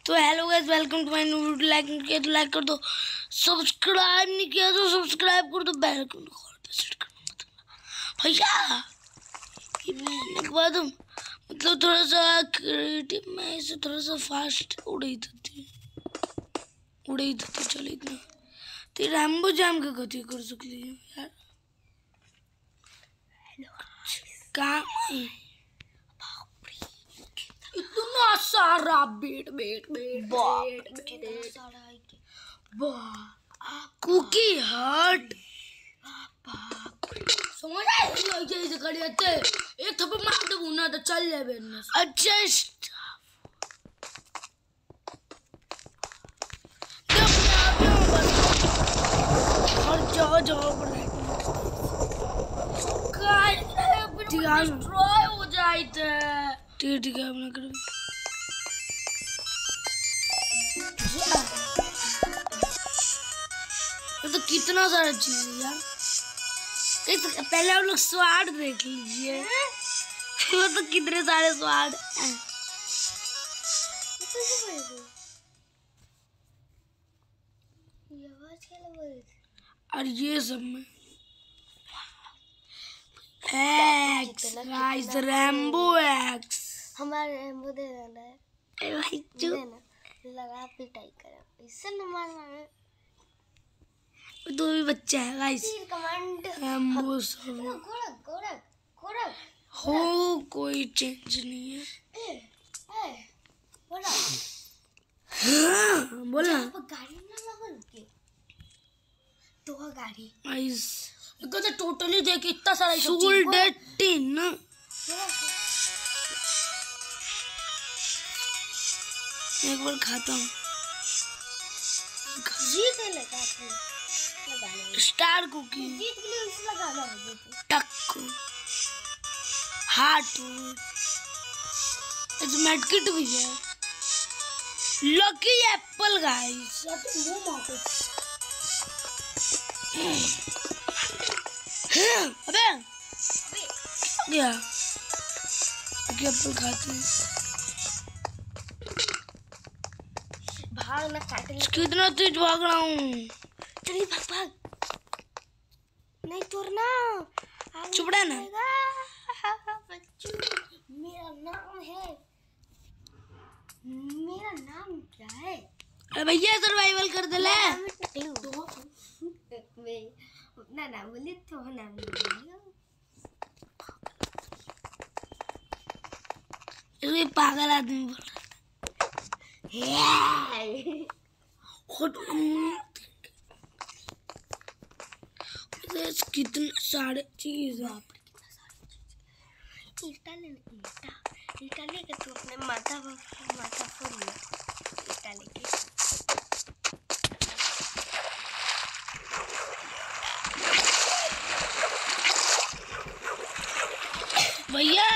तो hello guys, welcome to my new video. Like नहीं किया तो लाइक कर दो, सब्सक्राइब नहीं किया तो सब्सक्राइब कर दो, बेल आइकन को ऑल पे सेट करना मत भैया। ये मैंने के बाद मतलब थोड़ा सा क्रिएटिव में इसे थोड़ा सा फास्ट उड़ाई थी चल इतना ते रैम्बो जैम का गति कर सकती है यार। काम है इतना सारा बेट कुकी हट समझ ऐसे कर जाते एक थप्पड़ मार दो ना तो चल ले बेन। अच्छा जाओ डिस्ट्रॉय हो जाए ठीक है अपना करो। तो कितना सारा चीज है यार। पहले आप लोग स्वाद देख लीजिए वो तो कितने सारे स्वाद हैं। और ये सब में एक्स गाइस रैम्बो एक्स हमारे रैम्बो दे देना है भाई चुप लगा पिटाई कर इससे न मारना दो भी बच्चा है गाइस। कमांड रैम्बो सब गोरख हो कोई चेंज नहीं है। बोला गाड़ी ना लगा रुके तो गाड़ी गाइस तो टोटली देख इतना सारा सोल डेटिन ना एक बार खाता हूँ जीत लगा स्टार कुकी जीत के लिए इसे लगाना है टक हार्ट इस मेडकिट भी है। लकी एप्पल गाइस अबे क्या लकी एप्पल खाते हैं भाग ना काटे कितना तेज भाग रहा हूँ। चलिए भाग नहीं तोड़ना चुप रह ना। मेरा नाम क्या है? अरे भैया सर्वाइवल कर दे ले ना ना बोले तो नाम ये पागल आदमी बोल रहा है। कितने सारे चीज है। ईटा लेके तू अपने माथा फोड़ ले। ईटा लेके भैया